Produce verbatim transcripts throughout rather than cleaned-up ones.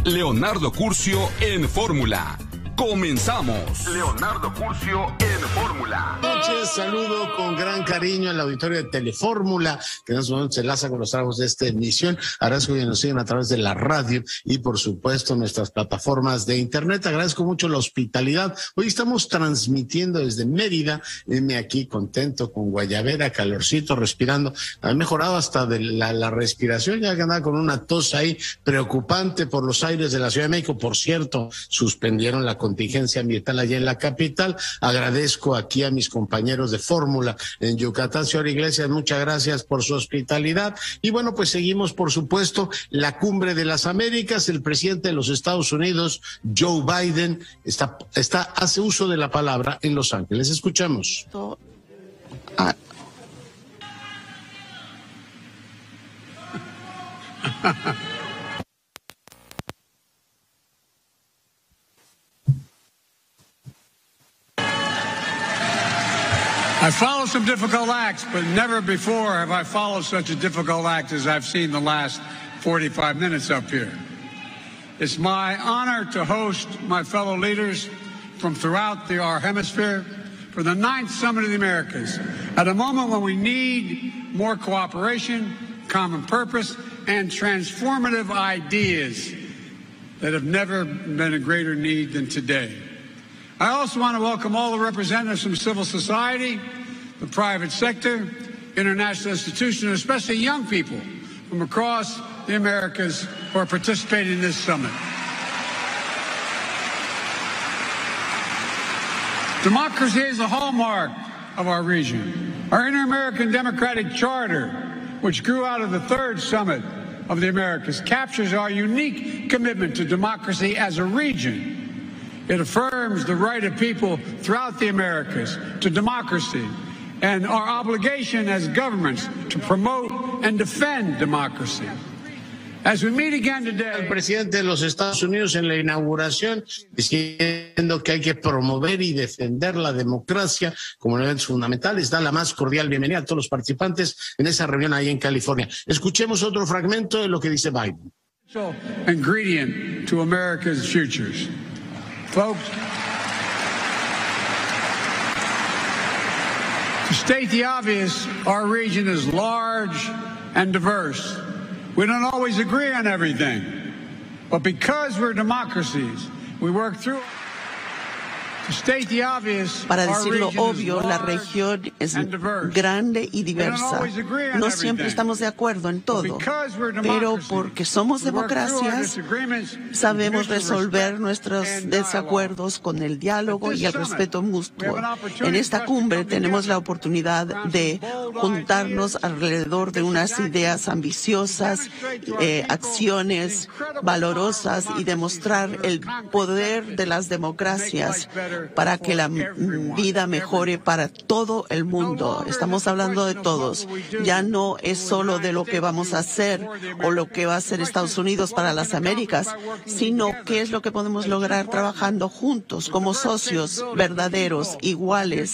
Leonardo Curcio en Fórmula. Comenzamos. Leonardo Curcio en Fórmula. Buenas noches, saludo con gran cariño al auditorio de Telefórmula, que en este momento se enlaza con los trabajos de esta emisión. Agradezco que nos sigan a través de la radio y, por supuesto, nuestras plataformas de internet. Agradezco mucho la hospitalidad. Hoy estamos transmitiendo desde Mérida. Venme aquí contento, con guayabera, calorcito, respirando. Ha mejorado hasta de la, la respiración, ya que andaba con una tos ahí preocupante por los aires de la Ciudad de México. Por cierto, suspendieron la contingencia ambiental allá en la capital. Agradezco aquí a mis compañeros de Fórmula en Yucatán. Señor Iglesias, muchas gracias por su hospitalidad. Y bueno, pues seguimos, por supuesto, la Cumbre de las Américas. El presidente de los Estados Unidos, Joe Biden, está, está hace uso de la palabra en Los Ángeles. Escuchamos. Ah. I followed some difficult acts, but never before have I followed such a difficult act as I've seen the last forty-five minutes up here. It's my honor to host my fellow leaders from throughout the, our hemisphere for the ninth Summit of the Americas, at a moment when we need more cooperation, common purpose, and transformative ideas that have never been a greater need than today. I also want to welcome all the representatives from civil society, the private sector, international institutions, especially young people from across the Americas who are participating in this summit. Democracy is a hallmark of our region. Our Inter-American Democratic Charter, which grew out of the third summit of the Americas, captures our unique commitment to democracy as a region. It affirms the right of people throughout the Americas to democracy and our obligation as governments to promote and defend democracy. As we meet again today, el presidente de los Estados Unidos en la inauguración diciendo que hay que promover y defender la democracia como elementos fundamentales. Da la más cordial bienvenida a todos los participantes en esa reunión ahí en California. Escuchemos otro fragmento de lo que dice Biden. Ingredient to America's futures. Folks, to state the obvious, our region is large and diverse. We don't always agree on everything, but because we're democracies, we work through. Para decir lo obvio, la región es grande y diversa. No siempre estamos de acuerdo en todo, pero porque somos democracias, sabemos resolver nuestros desacuerdos con el diálogo y el respeto mutuo. En esta cumbre tenemos la oportunidad de juntarnos alrededor de unas ideas ambiciosas, eh, acciones valorosas y demostrar el poder de las democracias para que la vida mejore para todo el mundo. Estamos hablando de todos. Ya no es solo de lo que vamos a hacer o lo que va a hacer Estados Unidos para las Américas, sino qué es lo que podemos lograr trabajando juntos como socios verdaderos, iguales,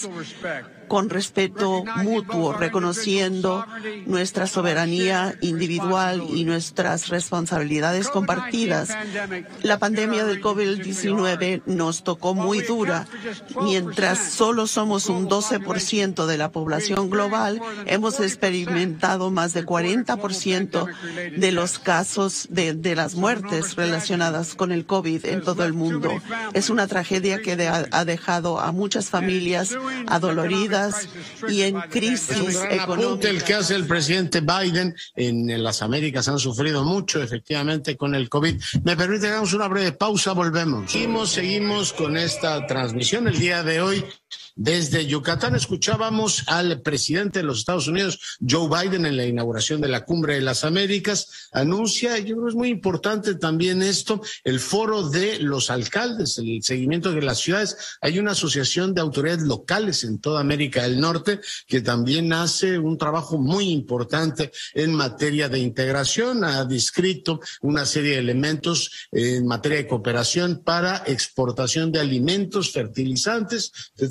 con respeto mutuo, reconociendo nuestra soberanía individual y nuestras responsabilidades compartidas. La pandemia del COVID diecinueve nos tocó muy dura. Mientras solo somos un doce por ciento de la población global, hemos experimentado más del cuarenta por ciento de los casos de, de las muertes relacionadas con el COVID en todo el mundo. Es una tragedia que de, ha dejado a muchas familias adoloridas y en crisis económica. El que hace el presidente Biden en las Américas han sufrido mucho efectivamente con el COVID. Me permite que hagamos una breve pausa, volvemos. Seguimos, seguimos con esta transmisión el día de hoy. Desde Yucatán escuchábamos al presidente de los Estados Unidos, Joe Biden, en la inauguración de la Cumbre de las Américas. Anuncia, yo creo que es muy importante también esto, el foro de los alcaldes, el seguimiento de las ciudades. Hay una asociación de autoridades locales en toda América del Norte que también hace un trabajo muy importante en materia de integración. Ha descrito una serie de elementos en materia de cooperación para exportación de alimentos, fertilizantes. Usted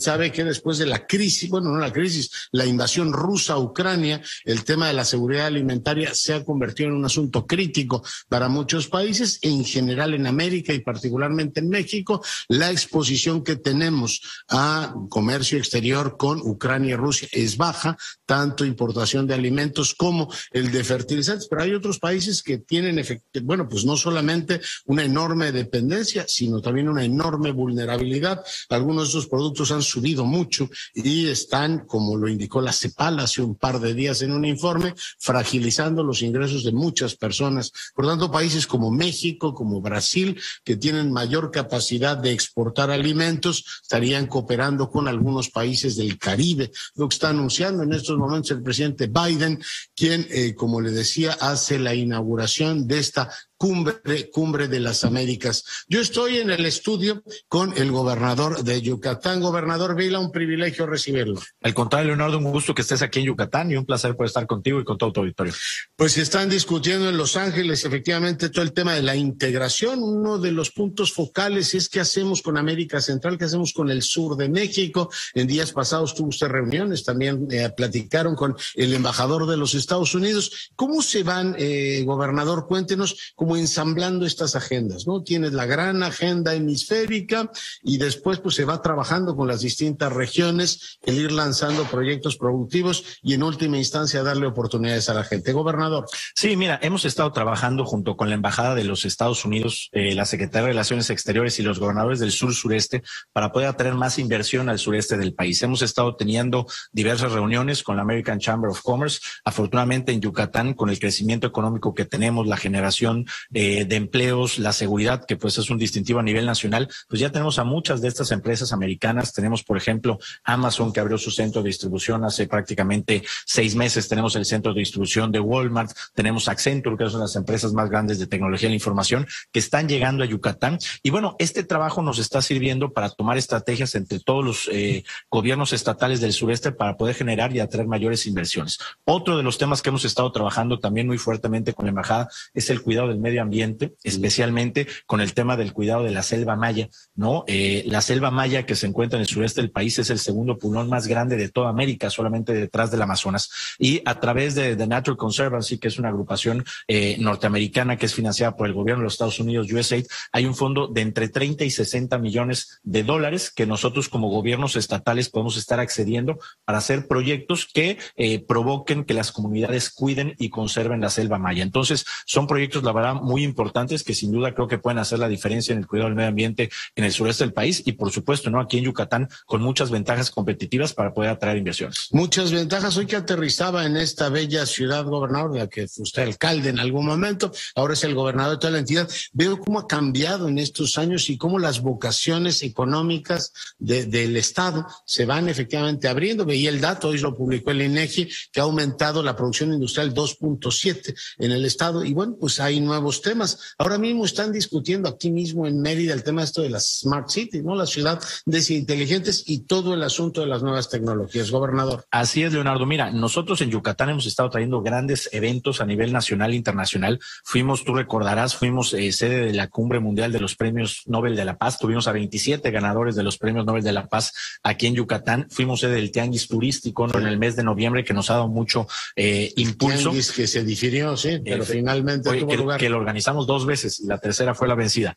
sabe que después de la crisis, bueno, no la crisis, la invasión rusa a Ucrania, el tema de la seguridad alimentaria se ha convertido en un asunto crítico para muchos países, en general en América y particularmente en México. La exposición que tenemos a comercio exterior con Ucrania y Rusia es baja, tanto importación de alimentos como el de fertilizantes, pero hay otros países que tienen, bueno, pues no solamente una enorme dependencia, sino también una enorme vulnerabilidad. Algunos de estos productos han subido mucho y están, como lo indicó la CEPAL hace un par de días en un informe, fragilizando los ingresos de muchas personas. Por lo tanto, países como México, como Brasil, que tienen mayor capacidad de exportar alimentos, estarían cooperando con algunos países del Caribe. Lo que está anunciando en estos momentos el presidente Biden, quien, eh, como le decía, hace la inauguración de esta Cumbre, cumbre de las Américas. Yo estoy en el estudio con el gobernador de Yucatán. Gobernador Vila, un privilegio recibirlo. Al contrario, Leonardo, un gusto que estés aquí en Yucatán y un placer poder estar contigo y con todo tu auditorio. Pues están discutiendo en Los Ángeles efectivamente todo el tema de la integración. Uno de los puntos focales es qué hacemos con América Central, qué hacemos con el sur de México. En días pasados tuvo usted reuniones, también eh, platicaron con el embajador de los Estados Unidos. ¿Cómo se van, eh, gobernador? Cuéntenos, como ensamblando estas agendas, ¿no? Tienes la gran agenda hemisférica y después pues se va trabajando con las distintas regiones, el ir lanzando proyectos productivos y en última instancia darle oportunidades a la gente. Gobernador. Sí, mira, hemos estado trabajando junto con la Embajada de los Estados Unidos, eh, la Secretaría de Relaciones Exteriores y los gobernadores del sur-sureste para poder atraer más inversión al sureste del país. Hemos estado teniendo diversas reuniones con la American Chamber of Commerce. Afortunadamente en Yucatán, con el crecimiento económico que tenemos, la generación Eh, de empleos, la seguridad, que pues es un distintivo a nivel nacional, pues ya tenemos a muchas de estas empresas americanas. Tenemos, por ejemplo, Amazon, que abrió su centro de distribución hace prácticamente seis meses. Tenemos el centro de distribución de Walmart. Tenemos Accenture, que son las empresas más grandes de tecnología de la información, que están llegando a Yucatán. Y bueno, este trabajo nos está sirviendo para tomar estrategias entre todos los eh, gobiernos estatales del sureste para poder generar y atraer mayores inversiones. Otro de los temas que hemos estado trabajando también muy fuertemente con la embajada es el cuidado del medio ambiente, especialmente con el tema del cuidado de la selva maya, ¿no? Eh, la selva maya que se encuentra en el sureste del país es el segundo pulmón más grande de toda América, solamente detrás del Amazonas. Y a través de The Natural Conservancy, que es una agrupación eh, norteamericana que es financiada por el gobierno de los Estados Unidos, U S A I D, hay un fondo de entre treinta y sesenta millones de dólares que nosotros como gobiernos estatales podemos estar accediendo para hacer proyectos que eh, provoquen que las comunidades cuiden y conserven la selva maya. Entonces, son proyectos, la verdad, muy importantes que sin duda creo que pueden hacer la diferencia en el cuidado del medio ambiente en el sureste del país y por supuesto, ¿no? Aquí en Yucatán con muchas ventajas competitivas para poder atraer inversiones. Muchas ventajas. Hoy que aterrizaba en esta bella ciudad, gobernador, de la que fue usted alcalde en algún momento, ahora es el gobernador de toda la entidad, veo cómo ha cambiado en estos años y cómo las vocaciones económicas de, del Estado se van efectivamente abriendo. Veía el dato, hoy lo publicó el INEGI, que ha aumentado la producción industrial dos punto siete en el Estado y bueno, pues hay nuevos temas. Ahora mismo están discutiendo aquí mismo en Mérida el tema esto de las Smart Cities, ¿no? La ciudad de inteligentes y todo el asunto de las nuevas tecnologías. Gobernador. Así es, Leonardo. Mira, nosotros en Yucatán hemos estado trayendo grandes eventos a nivel nacional e internacional. Fuimos, tú recordarás, fuimos eh, sede de la Cumbre Mundial de los Premios Nobel de la Paz. Tuvimos a veintisiete ganadores de los Premios Nobel de la Paz aquí en Yucatán. Fuimos sede del Tianguis Turístico, ¿no? En el mes de noviembre, que nos ha dado mucho eh, impulso. Tianguis que se difirió, sí, pero eh, finalmente oye, tuvo que, lugar. Que lo organizamos dos veces y la tercera fue la vencida.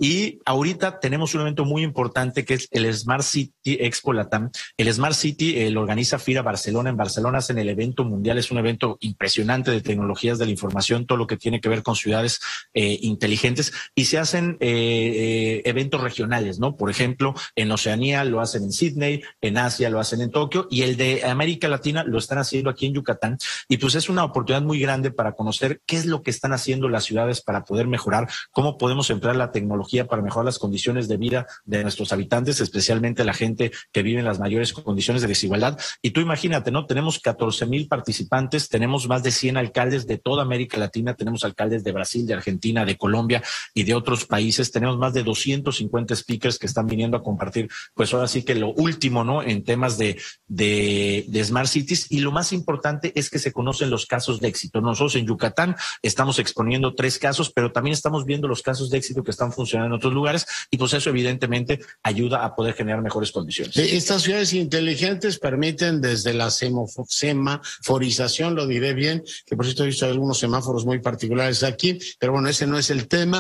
Y ahorita tenemos un evento muy importante que es el Smart City Expo Latam. El Smart City eh, lo organiza FIRA Barcelona. En Barcelona hacen el evento mundial. Es un evento impresionante de tecnologías de la información, todo lo que tiene que ver con ciudades eh, inteligentes. Y se hacen eh, eh, eventos regionales, ¿no? Por ejemplo, en Oceanía lo hacen en Sydney, en Asia lo hacen en Tokio y el de América Latina lo están haciendo aquí en Yucatán. Y pues es una oportunidad muy grande para conocer qué es lo que están haciendo las ciudades para poder mejorar, cómo podemos emplear la tecnología para mejorar las condiciones de vida de nuestros habitantes, especialmente la gente que vive en las mayores condiciones de desigualdad. Y tú imagínate, ¿no? Tenemos catorce mil participantes, tenemos más de cien alcaldes de toda América Latina, tenemos alcaldes de Brasil, de Argentina, de Colombia y de otros países, tenemos más de doscientos cincuenta speakers que están viniendo a compartir, pues ahora sí que lo último, ¿no? En temas de, de, de Smart Cities, y lo más importante es que se conocen los casos de éxito. Nosotros en Yucatán estamos exponiendo tres tres casos, pero también estamos viendo los casos de éxito que están funcionando en otros lugares y pues eso evidentemente ayuda a poder generar mejores condiciones. Estas ciudades inteligentes permiten desde la semaforización, lo diré bien, que por cierto he visto algunos semáforos muy particulares aquí, pero bueno, ese no es el tema,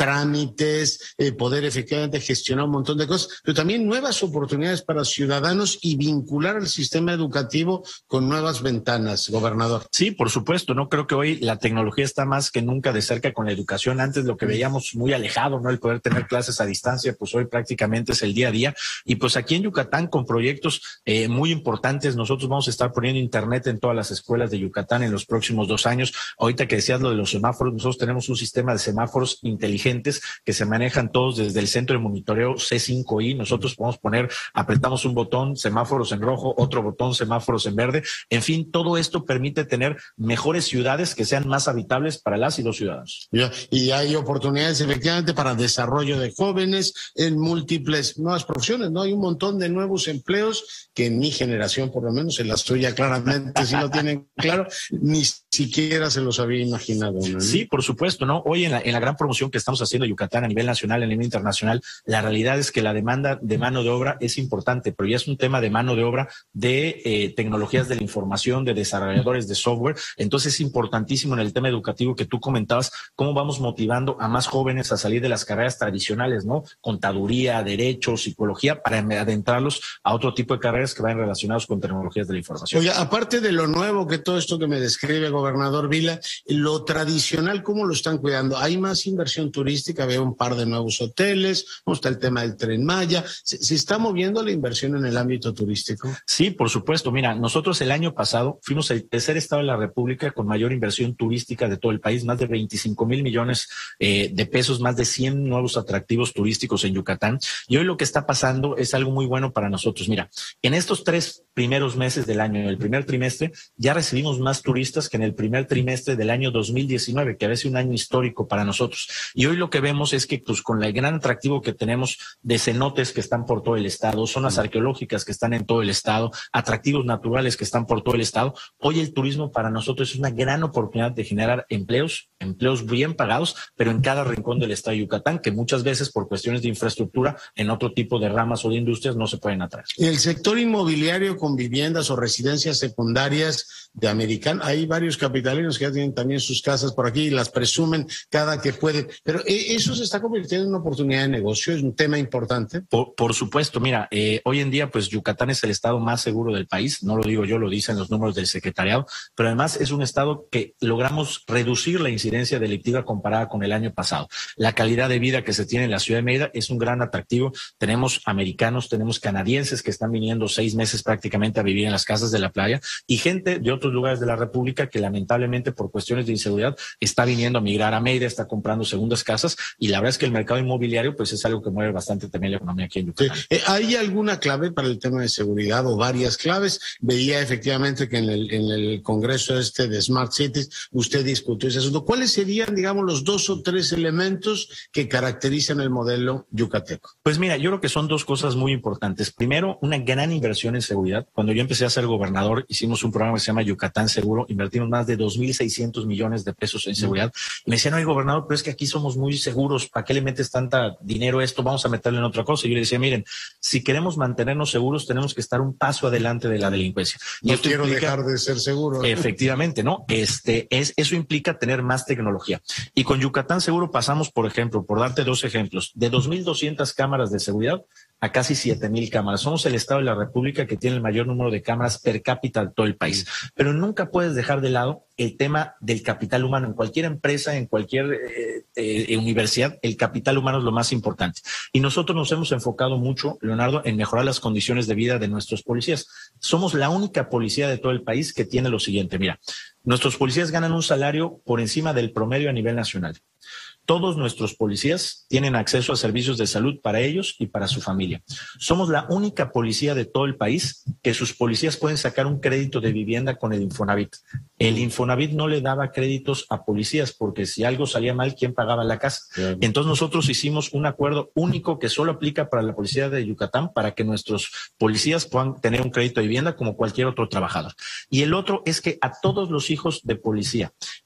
trámites, eh, poder efectivamente gestionar un montón de cosas, pero también nuevas oportunidades para ciudadanos y vincular al sistema educativo con nuevas ventanas, gobernador. Sí, por supuesto, no creo que hoy la tecnología está más que nunca de cerca con la educación. Antes lo que veíamos muy alejado, ¿no? El poder tener clases a distancia, pues hoy prácticamente es el día a día. Y pues aquí en Yucatán con proyectos eh, muy importantes, nosotros vamos a estar poniendo internet en todas las escuelas de Yucatán en los próximos dos años. Ahorita que decías lo de los semáforos, nosotros tenemos un sistema de semáforos inteligentes que se manejan todos desde el centro de monitoreo C cinco I. Nosotros podemos poner, apretamos un botón, semáforos en rojo, otro botón, semáforos en verde. En fin, todo esto permite tener mejores ciudades que sean más habitables para las y los ciudadanos. Y hay oportunidades efectivamente para desarrollo de jóvenes en múltiples nuevas profesiones, ¿no? Hay un montón de nuevos empleos que en mi generación, por lo menos en la suya claramente sí lo tienen claro, ni siquiera se los había imaginado, ¿no? Sí, por supuesto, ¿no? Hoy en la, en la gran promoción que estamos haciendo en Yucatán a nivel nacional, a nivel internacional, la realidad es que la demanda de mano de obra es importante, pero ya es un tema de mano de obra de eh, tecnologías de la información, de desarrolladores de software. Entonces es importantísimo en el tema educativo que tú comentabas, cómo vamos motivando a más jóvenes a salir de las carreras tradicionales, ¿no? Contaduría, derecho, psicología, para adentrarlos a otro tipo de carreras que vayan relacionados con tecnologías de la información. Oye, aparte de lo nuevo que todo esto que me describe, gobernador Vila, lo tradicional, ¿cómo lo están cuidando? ¿Hay más inversión turística? Veo un par de nuevos hoteles, ¿cómo está el tema del Tren Maya? ¿Se, se está moviendo la inversión en el ámbito turístico? Sí, por supuesto. Mira, nosotros el año pasado fuimos el tercer estado de la República con mayor inversión turística de todo el país, más de veinticinco mil millones eh, de pesos, más de cien nuevos atractivos turísticos en Yucatán. Y hoy lo que está pasando es algo muy bueno para nosotros. Mira, en estos tres primeros meses del año, en el primer trimestre, ya recibimos más turistas que en el primer trimestre del año dos mil diecinueve, que había sido un año histórico para nosotros. Y hoy lo que vemos es que pues con el gran atractivo que tenemos de cenotes que están por todo el estado, zonas arqueológicas que están en todo el estado, atractivos naturales que están por todo el estado, hoy el turismo para nosotros es una gran oportunidad de generar empleos, empleos bien pagados, pero en cada rincón del estado de Yucatán, que muchas veces por cuestiones de infraestructura en otro tipo de ramas o de industrias no se pueden atraer. El sector inmobiliario con viviendas o residencias secundarias de Americana, hay varios capitalinos que ya tienen también sus casas por aquí y las presumen cada que pueden, pero eso se está convirtiendo en una oportunidad de negocio, es un tema importante. Por, por supuesto, mira, eh, hoy en día pues Yucatán es el estado más seguro del país, no lo digo yo, lo dicen los números del secretariado, pero además es un estado que logramos reducir la incidencia delictiva comparada con el año pasado. La calidad de vida que se tiene en la ciudad de Mérida es un gran atractivo. Tenemos americanos, tenemos canadienses que están viniendo seis meses prácticamente a vivir en las casas de la playa y gente de otros lugares de la República que lamentablemente por cuestiones de inseguridad está viniendo a migrar a Mérida, está comprando segundas casas y la verdad es que el mercado inmobiliario pues es algo que mueve bastante también la economía aquí en Yucatán. Sí. ¿Hay alguna clave para el tema de seguridad o varias claves? Veía efectivamente que en el, en el congreso este de Smart Cities usted discutió ese asunto. ¿Cuáles serían, digamos, los dos o tres elementos que caracterizan el modelo yucateco? Pues mira, yo creo que son dos cosas muy importantes. Primero, una gran inversión en seguridad. Cuando yo empecé a ser gobernador, hicimos un programa que se llama Yucatán Seguro, invertimos más de dos mil seiscientos millones de pesos en seguridad. Y me decían, oye, gobernador, pero es que aquí somos muy seguros, ¿para qué le metes tanta dinero a esto? Vamos a meterle en otra cosa. Y yo le decía, miren, si queremos mantenernos seguros, tenemos que estar un paso adelante de la delincuencia. No y esto quiero implica, dejar de ser seguro. Efectivamente, ¿no? Este, es, eso implica tener más tecnología. Y con Yucatán Seguro pasamos, por ejemplo, por darte dos ejemplos, de dos mil doscientas cámaras de seguridad a casi siete mil cámaras. Somos el estado de la República que tiene el mayor número de cámaras per cápita de todo el país. Pero nunca puedes dejar de lado el tema del capital humano. En cualquier empresa, en cualquier eh, eh, universidad, el capital humano es lo más importante. Y nosotros nos hemos enfocado mucho, Leonardo, en mejorar las condiciones de vida de nuestros policías. Somos la única policía de todo el país que tiene lo siguiente. Mira, nuestros policías ganan un salario por encima del promedio a nivel nacional. Todos nuestros policías tienen acceso a servicios de salud para ellos y para su familia. Somos la única policía de todo el país que sus policías pueden sacar un crédito de vivienda con el Infonavit. El Infonavit no le daba créditos a policías porque si algo salía mal, ¿quién pagaba la casa? Bien. Entonces nosotros hicimos un acuerdo único que solo aplica para la policía de Yucatán para que nuestros policías puedan tener un crédito de vivienda como cualquier otro trabajador. Y el otro es que a todos los hijos de policía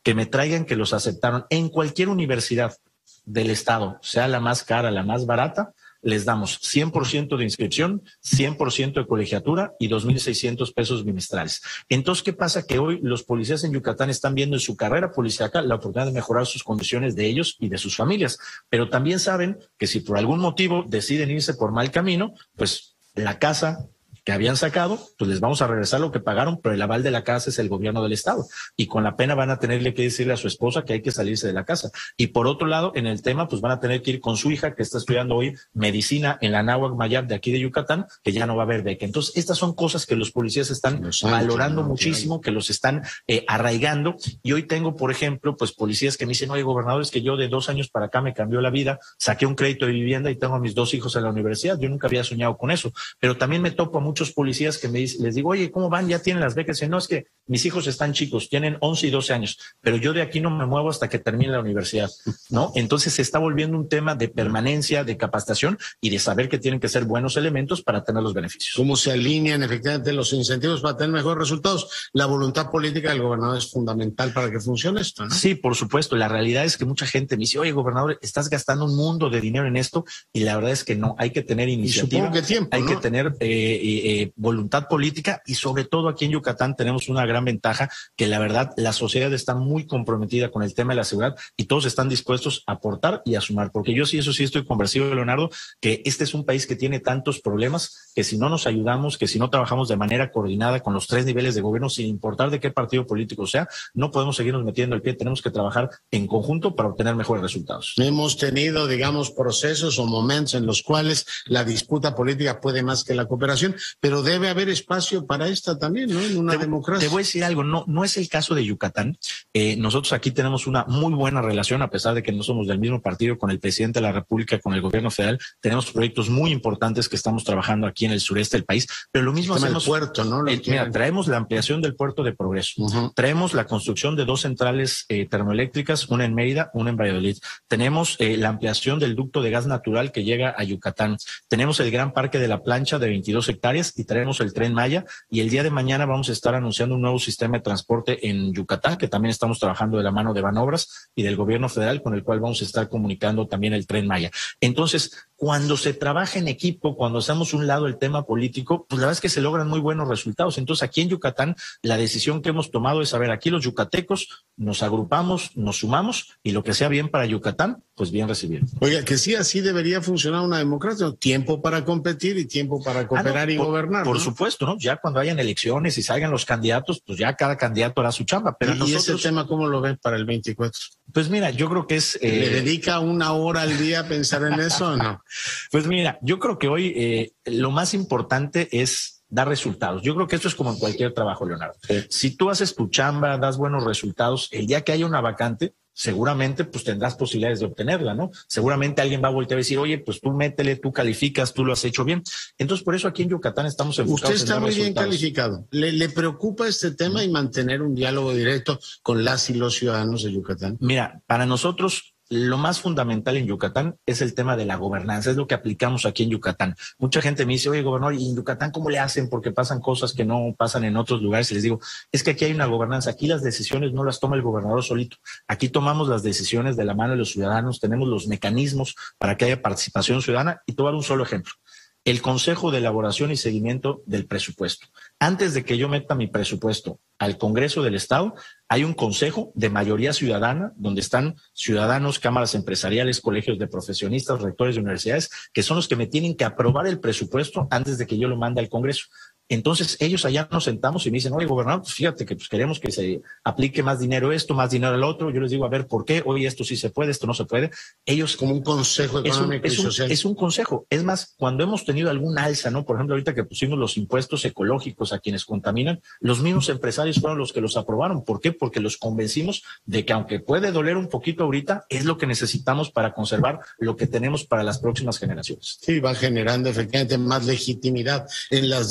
que me traigan que los aceptaron en cualquier universidad del estado, sea la más cara, la más barata, les damos cien por ciento de inscripción, cien por ciento de colegiatura y dos mil seiscientos pesos bimestrales. Entonces, ¿qué pasa? Que hoy los policías en Yucatán están viendo en su carrera policíaca la oportunidad de mejorar sus condiciones de ellos y de sus familias, pero también saben que si por algún motivo deciden irse por mal camino, pues la casa que habían sacado, pues les vamos a regresar lo que pagaron, pero el aval de la casa es el gobierno del estado y con la pena van a tenerle que decirle a su esposa que hay que salirse de la casa. Y por otro lado, en el tema, pues van a tener que ir con su hija que está estudiando hoy medicina en la Anáhuac Mayab de aquí de Yucatán, que ya no va a haber beca. Entonces, estas son cosas que los policías están los valorando muchísimo, que los están eh, arraigando. Y hoy tengo, por ejemplo, pues policías que me dicen, oye, gobernador, es que yo de dos años para acá me cambió la vida, saqué un crédito de vivienda y tengo a mis dos hijos en la universidad. Yo nunca había soñado con eso, pero también me topo a muchos policías que me dicen, les digo, oye, ¿cómo van? ¿Ya tienen las becas? Y no, es que mis hijos están chicos, tienen once y doce años, pero yo de aquí no me muevo hasta que termine la universidad, ¿no? Entonces se está volviendo un tema de permanencia, de capacitación y de saber que tienen que ser buenos elementos para tener los beneficios. ¿Cómo se alinean efectivamente los incentivos para tener mejores resultados? La voluntad política del gobernador es fundamental para que funcione esto, ¿no? Sí, por supuesto. La realidad es que mucha gente me dice, oye, gobernador, estás gastando un mundo de dinero en esto, y la verdad es que no, hay que tener iniciativa, y supongo que tiempo, hay ¿no? que tener eh, eh, voluntad política, y sobre todo aquí en Yucatán tenemos una gran ventaja, que la verdad la sociedad está muy comprometida con el tema de la seguridad y todos están dispuestos a aportar y a sumar, porque yo sí, eso sí estoy convencido, Leonardo, que este es un país que tiene tantos problemas que si no nos ayudamos, que si no trabajamos de manera coordinada con los tres niveles de gobierno, sin importar de qué partido político sea, no podemos seguirnos metiendo el pie, tenemos que trabajar en conjunto para obtener mejores resultados. Hemos tenido, digamos, procesos o momentos en los cuales la disputa política puede más que la cooperación, pero debe haber espacio para esta también, ¿no? En una te, democracia. Te voy a decir algo, no, no es el caso de Yucatán. Eh, nosotros aquí tenemos una muy buena relación, a pesar de que no somos del mismo partido, con el presidente de la República, con el gobierno federal. Tenemos proyectos muy importantes que estamos trabajando aquí en el sureste del país, pero lo mismo hacemos. El puerto, ¿no? El, mira, traemos la ampliación del puerto de Progreso, uh-huh. traemos la construcción de dos centrales eh, termoeléctricas, una en Mérida, una en Valladolid. Tenemos eh, la ampliación del ducto de gas natural que llega a Yucatán. Tenemos el gran parque de la plancha de veintidós hectáreas y traemos el Tren Maya, y el día de mañana vamos a estar anunciando un nuevo sistema de transporte en Yucatán, que también estamos trabajando de la mano de Banobras y del gobierno federal, con el cual vamos a estar comunicando también el Tren Maya. Entonces, cuando se trabaja en equipo, cuando hacemos un lado el tema político, pues la verdad es que se logran muy buenos resultados. Entonces, aquí en Yucatán, la decisión que hemos tomado es, saber, aquí los yucatecos nos agrupamos, nos sumamos, y lo que sea bien para Yucatán, pues bien recibido. Oiga, que sí, así debería funcionar una democracia, ¿no? Tiempo para competir y tiempo para cooperar ah, no, y por, gobernar. Por ¿no? supuesto, ¿no? Ya cuando hayan elecciones y salgan los candidatos, pues ya cada candidato hará su chamba. Pero ¿Y, nosotros, ¿Y ese tema cómo lo ven para el veinticuatro? Pues mira, yo creo que es... Eh, ¿Le dedica una hora al día a pensar en eso o no? Pues mira, yo creo que hoy eh, lo más importante es dar resultados. Yo creo que esto es como en cualquier trabajo, Leonardo. Sí. Si tú haces tu chamba, das buenos resultados, el día que haya una vacante, seguramente pues tendrás posibilidades de obtenerla, ¿no? Seguramente alguien va a voltear a decir, oye, pues tú métele, tú calificas, tú lo has hecho bien. Entonces, por eso aquí en Yucatán estamos enfocados. Usted está en muy resultados. bien calificado. ¿Le, ¿Le preocupa este tema y mantener un diálogo directo con las y los ciudadanos de Yucatán? Mira, para nosotros lo más fundamental en Yucatán es el tema de la gobernanza, es lo que aplicamos aquí en Yucatán. Mucha gente me dice, oye, gobernador, ¿y en Yucatán cómo le hacen? Porque pasan cosas que no pasan en otros lugares. Y les digo, es que aquí hay una gobernanza, aquí las decisiones no las toma el gobernador solito. Aquí tomamos las decisiones de la mano de los ciudadanos, tenemos los mecanismos para que haya participación ciudadana. Y te voy a dar un solo ejemplo. El Consejo de Elaboración y Seguimiento del Presupuesto. Antes de que yo meta mi presupuesto al Congreso del Estado, hay un consejo de mayoría ciudadana, donde están ciudadanos, cámaras empresariales, colegios de profesionistas, rectores de universidades, que son los que me tienen que aprobar el presupuesto antes de que yo lo mande al Congreso. Entonces, ellos allá nos sentamos y me dicen, oye, gobernador, pues fíjate que pues queremos que se aplique más dinero esto, más dinero al otro. Yo les digo, a ver, ¿por qué? Oye, esto sí se puede, esto no se puede. Ellos... Como un consejo económico es un, y social. Es un, es un consejo. Es más, cuando hemos tenido algún alza, ¿no? Por ejemplo, ahorita que pusimos los impuestos ecológicos a quienes contaminan, los mismos empresarios fueron los que los aprobaron. ¿Por qué? Porque los convencimos de que, aunque puede doler un poquito ahorita, es lo que necesitamos para conservar lo que tenemos para las próximas generaciones. Sí, va generando efectivamente más legitimidad en las decisiones.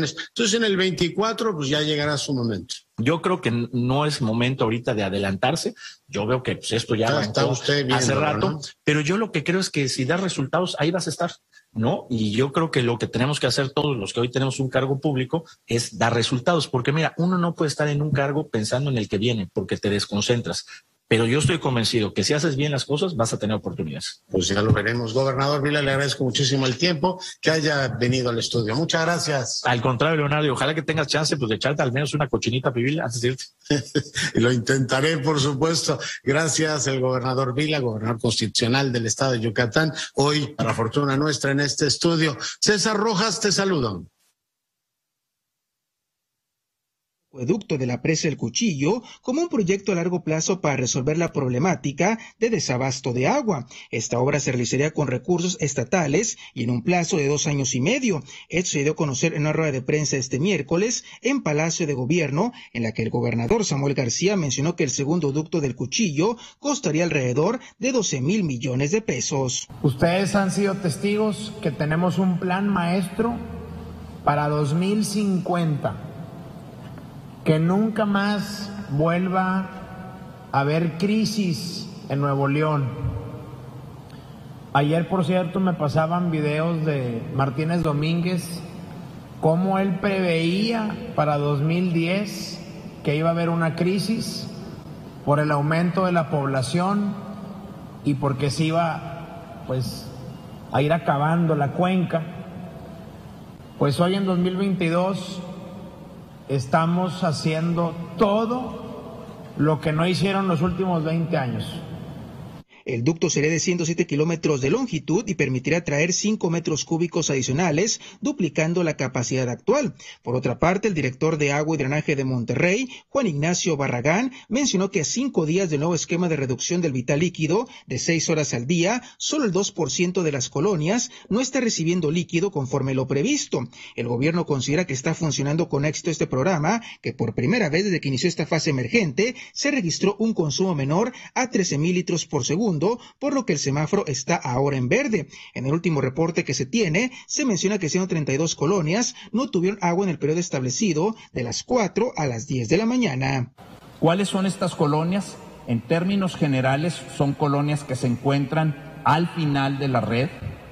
elecciones. Entonces en el veinticuatro pues ya llegará su momento. Yo creo que no es momento ahorita de adelantarse. Yo veo que pues, esto ya está, está usted viendo, hace rato, ¿no? Pero yo lo que creo es que si da resultados, ahí vas a estar, ¿no? Y yo creo que lo que tenemos que hacer todos los que hoy tenemos un cargo público es dar resultados, porque mira, uno no puede estar en un cargo pensando en el que viene, porque te desconcentras. Pero yo estoy convencido que si haces bien las cosas vas a tener oportunidades. Pues ya lo veremos. Gobernador Vila, le agradezco muchísimo el tiempo que haya venido al estudio. Muchas gracias. Al contrario, Leonardo, y ojalá que tengas chance pues, de echarte al menos una cochinita pibil antes de irte. Lo intentaré, por supuesto. Gracias, el gobernador Vila, gobernador constitucional del estado de Yucatán. Hoy, para fortuna nuestra, en este estudio. César Rojas, te saludo. Acueducto de la presa El Cuchillo como un proyecto a largo plazo para resolver la problemática de desabasto de agua. Esta obra se realizaría con recursos estatales y en un plazo de dos años y medio. Esto se dio a conocer en una rueda de prensa este miércoles en Palacio de Gobierno, en la que el gobernador Samuel García mencionó que el segundo ducto del Cuchillo costaría alrededor de doce mil millones de pesos. Ustedes han sido testigos que tenemos un plan maestro para dos mil cincuenta. Que nunca más vuelva a haber crisis en Nuevo León. Ayer, por cierto, me pasaban videos de Martínez Domínguez, cómo él preveía para dos mil diez que iba a haber una crisis por el aumento de la población y porque se iba, pues, a ir acabando la cuenca. Pues hoy en dos mil veintidós... estamos haciendo todo lo que no hicieron los últimos veinte años. El ducto sería de ciento siete kilómetros de longitud y permitirá traer cinco metros cúbicos adicionales, duplicando la capacidad actual. Por otra parte, el director de Agua y Drenaje de Monterrey, Juan Ignacio Barragán, mencionó que a cinco días del nuevo esquema de reducción del vital líquido de seis horas al día, solo el dos por ciento de las colonias no está recibiendo líquido conforme lo previsto. El gobierno considera que está funcionando con éxito este programa, que por primera vez desde que inició esta fase emergente, se registró un consumo menor a trece mil litros por segundo, por lo que el semáforo está ahora en verde. En el último reporte que se tiene, se menciona que ciento treinta y dos colonias no tuvieron agua en el periodo establecido de las cuatro a las diez de la mañana. ¿Cuáles son estas colonias? En términos generales, son colonias que se encuentran al final de la red,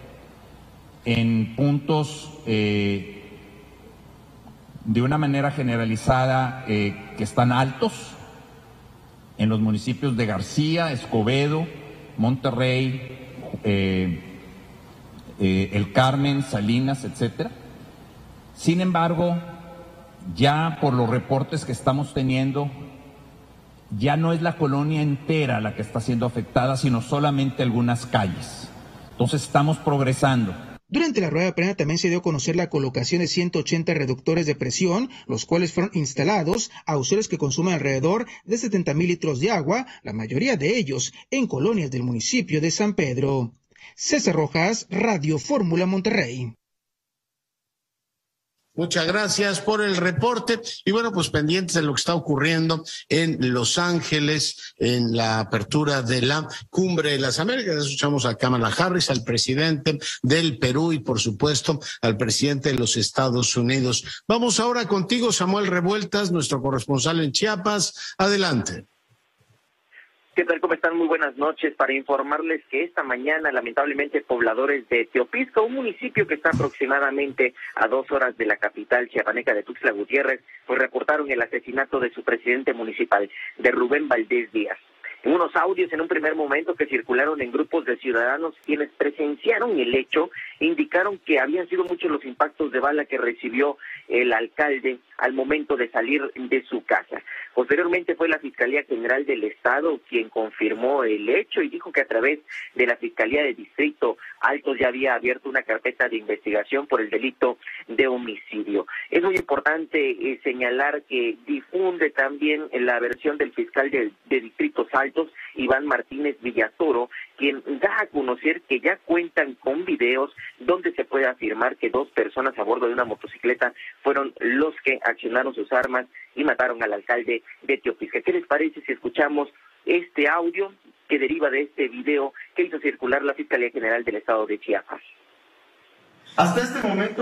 en puntos eh, de una manera generalizada eh, que están altos, en los municipios de García, Escobedo, Monterrey, eh, eh, El Carmen, Salinas, etcétera. Sin embargo, ya por los reportes que estamos teniendo, ya no es la colonia entera la que está siendo afectada, sino solamente algunas calles. Entonces estamos progresando. Durante la rueda de prensa también se dio a conocer la colocación de ciento ochenta reductores de presión, los cuales fueron instalados a usuarios que consumen alrededor de setenta mil litros de agua, la mayoría de ellos en colonias del municipio de San Pedro. César Rojas, Radio Fórmula Monterrey. Muchas gracias por el reporte y bueno, pues pendientes de lo que está ocurriendo en Los Ángeles, en la apertura de la Cumbre de las Américas. Escuchamos a Kamala Harris, al presidente del Perú y por supuesto al presidente de los Estados Unidos. Vamos ahora contigo, Samuel Revueltas, nuestro corresponsal en Chiapas. Adelante. ¿Qué tal? ¿Cómo están? Muy buenas noches. Para informarles que esta mañana, lamentablemente, pobladores de Teopisco, un municipio que está aproximadamente a dos horas de la capital chiapaneca de Tuxtla Gutiérrez, pues reportaron el asesinato de su presidente municipal, de Rubén Valdés Díaz. En unos audios en un primer momento que circularon en grupos de ciudadanos, quienes presenciaron el hecho, indicaron que habían sido muchos los impactos de bala que recibió el alcalde al momento de salir de su casa. Posteriormente fue la Fiscalía General del Estado quien confirmó el hecho y dijo que a través de la Fiscalía de Distrito Altos ya había abierto una carpeta de investigación por el delito de homicidio. Es muy importante eh, señalar que difunde también la versión del fiscal de, de Distritos Altos, Iván Martínez Villatoro, quien da a conocer que ya cuentan con videos donde se puede afirmar que dos personas a bordo de una motocicleta fueron los que accionaron sus armas y mataron al alcalde de Teopisca. ¿Qué les parece si escuchamos este audio que deriva de este video que hizo circular la Fiscalía General del Estado de Chiapas? Hasta este momento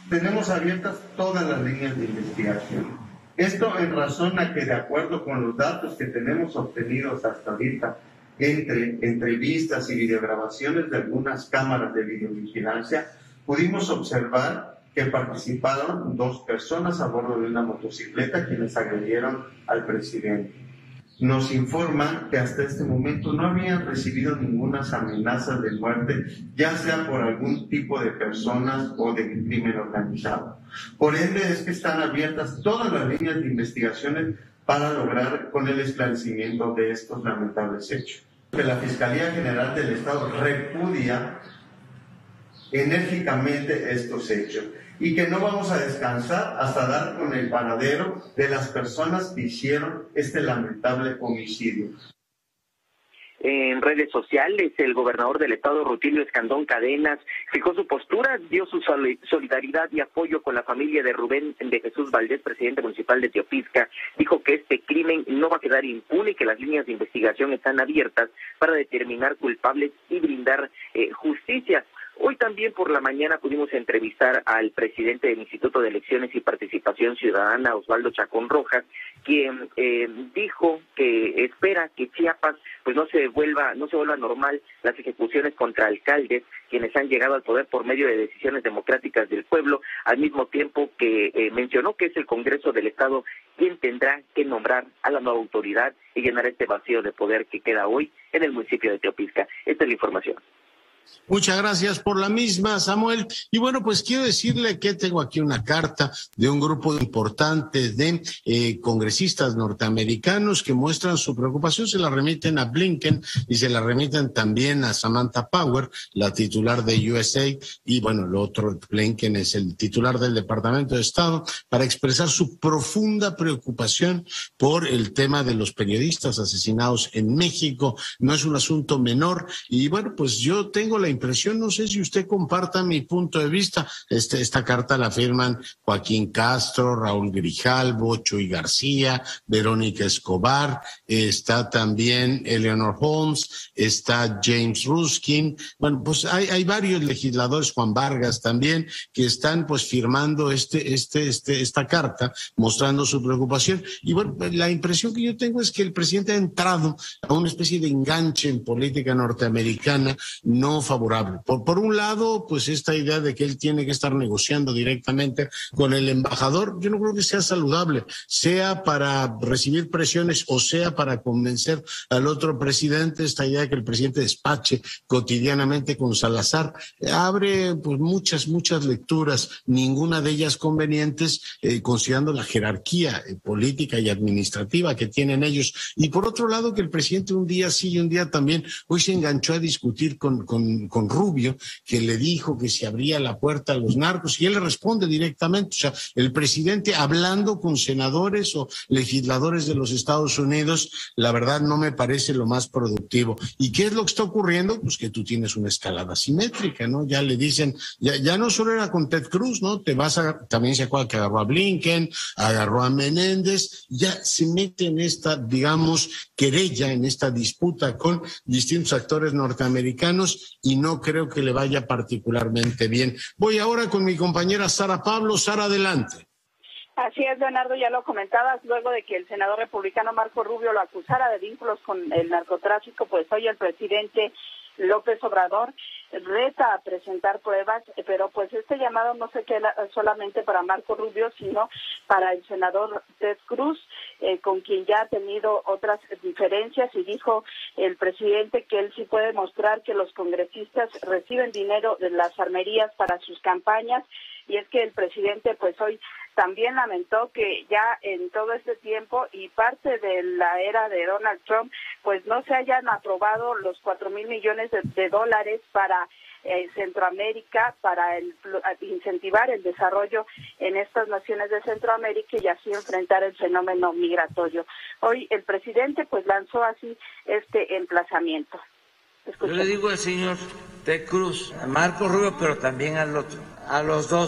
Tenemos abiertas todas las líneas de investigación. Esto en razón a que, de acuerdo con los datos que tenemos obtenidos hasta ahorita, entre entrevistas y videograbaciones de algunas cámaras de videovigilancia, pudimos observar que participaron dos personas a bordo de una motocicleta quienes agredieron al presidente. Nos informan que hasta este momento no habían recibido ninguna amenaza de muerte, ya sea por algún tipo de personas o de crimen organizado. Por ende es que están abiertas todas las líneas de investigaciones para lograr con el esclarecimiento de estos lamentables hechos. Que la Fiscalía General del Estado repudia enérgicamente estos hechos y que no vamos a descansar hasta dar con el paradero de las personas que hicieron este lamentable homicidio. En redes sociales, el gobernador del estado, Rutilio Escandón Cadenas, fijó su postura, dio su solidaridad y apoyo con la familia de Rubén de Jesús Valdés, presidente municipal de Teopisca. Dijo que este crimen no va a quedar impune y que las líneas de investigación están abiertas para determinar culpables y brindar eh, justicia. Hoy también por la mañana pudimos entrevistar al presidente del Instituto de Elecciones y Participación Ciudadana, Osvaldo Chacón Rojas, quien eh, dijo que espera que Chiapas pues no se vuelva no se vuelva normal las ejecuciones contra alcaldes quienes han llegado al poder por medio de decisiones democráticas del pueblo, al mismo tiempo que eh, mencionó que es el Congreso del Estado quien tendrá que nombrar a la nueva autoridad y llenar este vacío de poder que queda hoy en el municipio de Teopisca. Esta es la información. Muchas gracias por la misma, Samuel. Y bueno, pues quiero decirle que tengo aquí una carta de un grupo importante de eh, congresistas norteamericanos que muestran su preocupación. Se la remiten a Blinken y se la remiten también a Samantha Power, la titular de U S A, y bueno, el otro, Blinken, es el titular del Departamento de Estado, para expresar su profunda preocupación por el tema de los periodistas asesinados en México. No es un asunto menor y bueno, pues yo tengo la impresión, no sé si usted comparta mi punto de vista, este, esta carta la firman Joaquín Castro, Raúl Grijalvo, Chuy García, Verónica Escobar, está también Eleanor Holmes, está James Ruskin, bueno, pues hay, hay varios legisladores, Juan Vargas también, que están pues firmando este, este, este, esta carta, mostrando su preocupación, y bueno, la impresión que yo tengo es que el presidente ha entrado a una especie de enganche en política norteamericana, no favorable. Por, por un lado, pues esta idea de que él tiene que estar negociando directamente con el embajador, yo no creo que sea saludable, sea para recibir presiones o sea para convencer al otro presidente. Esta idea de que el presidente despache cotidianamente con Salazar abre pues muchas, muchas lecturas, ninguna de ellas convenientes, eh, considerando la jerarquía eh, política y administrativa que tienen ellos. Y por otro lado, que el presidente un día sí y un día también, hoy se enganchó a discutir con, con, con Rubio, que le dijo que se abría la puerta a los narcos, y él le responde directamente. O sea, el presidente hablando con senadores o legisladores de los Estados Unidos, la verdad no me parece lo más productivo. ¿Y qué es lo que está ocurriendo? Pues que tú tienes una escalada simétrica, ¿no? Ya le dicen, ya, ya no solo era con Ted Cruz, ¿no? Te vas a, también se acuerda que agarró a Blinken, agarró a Menéndez, ya se mete en esta, digamos, querella, en esta disputa con distintos actores norteamericanos, y no creo que le vaya particularmente bien. Voy ahora con mi compañera Sara Pablo. Sara, adelante. Así es, Leonardo, ya lo comentabas, luego de que el senador republicano Marco Rubio lo acusara de vínculos con el narcotráfico, pues hoy el presidente López Obrador reta a presentar pruebas, pero pues este llamado no se queda solamente para Marco Rubio, sino para el senador Ted Cruz, eh, con quien ya ha tenido otras diferencias, y dijo el presidente que él sí puede mostrar que los congresistas reciben dinero de las armerías para sus campañas. Y es que el presidente pues hoy también lamentó que ya en todo este tiempo y parte de la era de Donald Trump pues no se hayan aprobado los cuatro mil millones de, de dólares para eh, Centroamérica, para el, incentivar el desarrollo en estas naciones de Centroamérica y así enfrentar el fenómeno migratorio. Hoy el presidente pues lanzó así este emplazamiento. Escucha. Yo le digo al señor Ted Cruz, a Marco Rubio, pero también al otro, a los dos,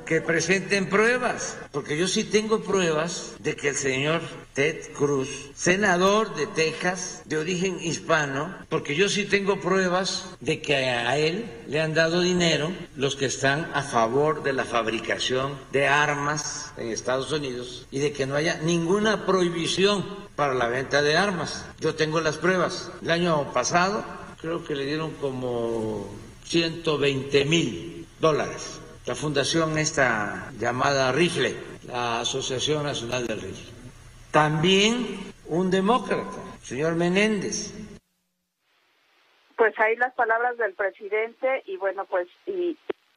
que presenten pruebas, porque yo sí tengo pruebas de que el señor Ted Cruz, senador de Texas, de origen hispano, porque yo sí tengo pruebas de que a él le han dado dinero los que están a favor de la fabricación de armas en Estados Unidos y de que no haya ninguna prohibición para la venta de armas. Yo tengo las pruebas. El año pasado creo que le dieron como ciento veinte mil dólares. La fundación esta llamada RIFLE, la Asociación Nacional del Rifle. También un demócrata, señor Menéndez. Pues ahí las palabras del presidente y bueno, pues y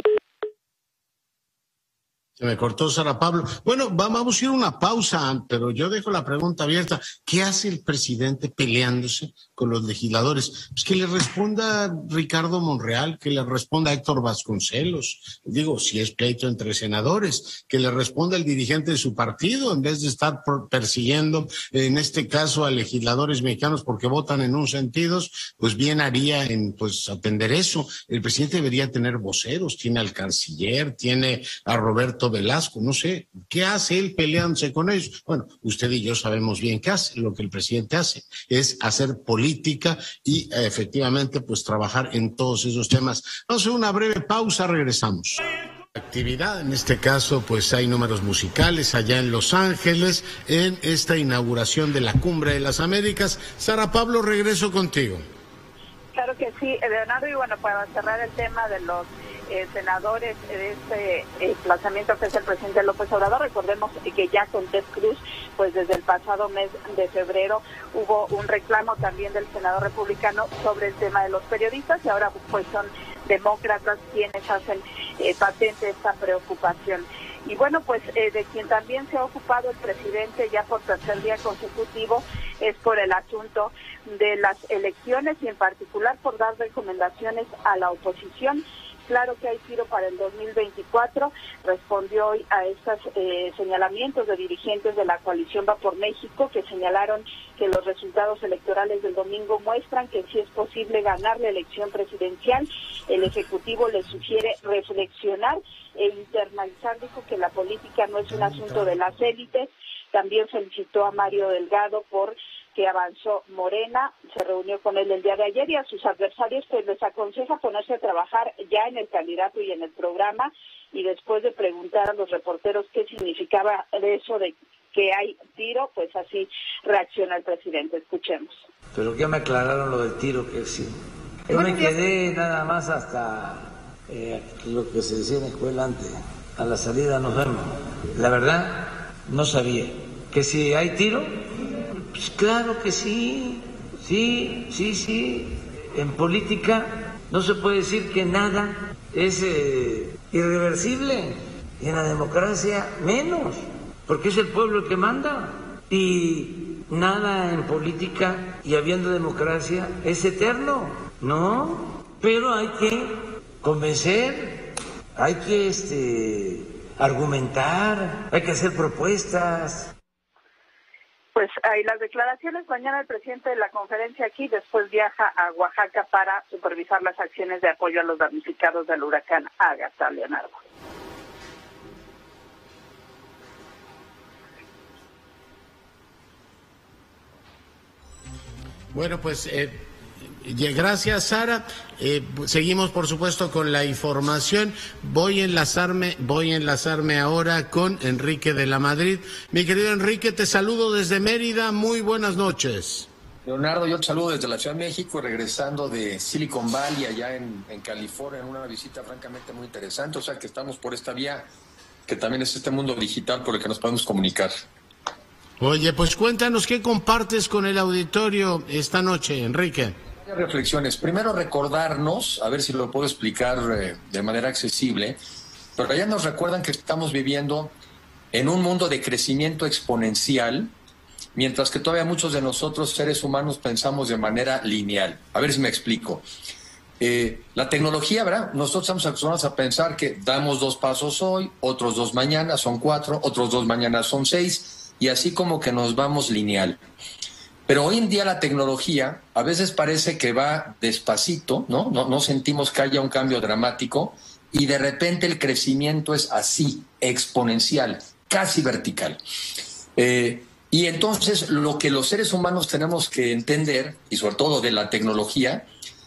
Se me cortó Sara Pablo. Bueno, vamos a ir a una pausa, pero yo dejo la pregunta abierta. ¿Qué hace el presidente peleándose con los legisladores? Pues que le responda Ricardo Monreal, que le responda Héctor Vasconcelos. Digo, si es pleito entre senadores, que le responda el dirigente de su partido, en vez de estar persiguiendo, en este caso, a legisladores mexicanos porque votan en un sentido, pues bien haría en pues atender eso. El presidente debería tener voceros, tiene al canciller, tiene a Roberto Velasco, no sé, ¿qué hace él peleándose con ellos? Bueno, usted y yo sabemos bien qué hace. Lo que el presidente hace es hacer política y eh, efectivamente pues trabajar en todos esos temas. Vamos a hacer una breve pausa, regresamos. Actividad, en este caso pues hay números musicales allá en Los Ángeles en esta inauguración de la Cumbre de las Américas. Sara Pablo, regreso contigo. Claro que sí, Leonardo, y bueno, para cerrar el tema de los Eh, senadores de este emplazamiento que es el presidente López Obrador, recordemos que ya con Ted Cruz, pues desde el pasado mes de febrero hubo un reclamo también del senador republicano sobre el tema de los periodistas y ahora pues son demócratas quienes hacen eh, patente esta preocupación. Y bueno, pues eh, de quien también se ha ocupado el presidente ya por tercer día consecutivo es por el asunto de las elecciones y en particular por dar recomendaciones a la oposición. Claro que hay tiro para el dos mil veinticuatro, respondió hoy a estos eh, señalamientos de dirigentes de la coalición Va por México que señalaron que los resultados electorales del domingo muestran que sí es posible ganar la elección presidencial. El Ejecutivo le sugiere reflexionar e internalizar, dijo que la política no es un asunto de las élites. También felicitó a Mario Delgado por que avanzó Morena, se reunió con él el día de ayer y a sus adversarios pues les aconseja ponerse a trabajar ya en el candidato y en el programa y después de preguntar a los reporteros qué significaba eso de que hay tiro, pues así reacciona el presidente. Escuchemos. Pero ya me aclararon lo del tiro, que sí. Yo me quedé nada más hasta eh, lo que se decía en la escuela antes, a la salida nos vemos. La verdad, no sabía que si hay tiro. Pues claro que sí, sí, sí, sí. En política no se puede decir que nada es eh, irreversible. Y en la democracia menos, porque es el pueblo el que manda. Y nada en política y habiendo democracia es eterno, ¿no? Pero hay que convencer, hay que este, argumentar, hay que hacer propuestas. Pues ahí las declaraciones. Mañana el presidente de la conferencia aquí, después viaja a Oaxaca para supervisar las acciones de apoyo a los damnificados del huracán Ágata, Leonardo. Bueno, pues eh, gracias, Sara. Eh, seguimos, por supuesto, con la información. Voy a enlazarme, voy a enlazarme ahora con Enrique de la Madrid. Mi querido Enrique, te saludo desde Mérida. Muy buenas noches. Leonardo, yo te saludo desde la Ciudad de México, regresando de Silicon Valley, allá en, en California, en una visita francamente muy interesante. O sea que estamos por esta vía, que también es este mundo digital por el que nos podemos comunicar. Oye, pues cuéntanos qué compartes con el auditorio esta noche, Enrique. Reflexiones. Primero, recordarnos, a ver si lo puedo explicar eh, de manera accesible, pero ya nos recuerdan que estamos viviendo en un mundo de crecimiento exponencial, mientras que todavía muchos de nosotros, seres humanos, pensamos de manera lineal. A ver si me explico. Eh, la tecnología, ¿verdad? Nosotros estamos acostumbrados a pensar que damos dos pasos hoy, otros dos mañana, son cuatro, otros dos mañana son seis, y así como que nos vamos lineal. Pero hoy en día la tecnología a veces parece que va despacito, ¿no? No, no sentimos que haya un cambio dramático, y de repente el crecimiento es así, exponencial, casi vertical. Eh, y entonces lo que los seres humanos tenemos que entender, y sobre todo de la tecnología,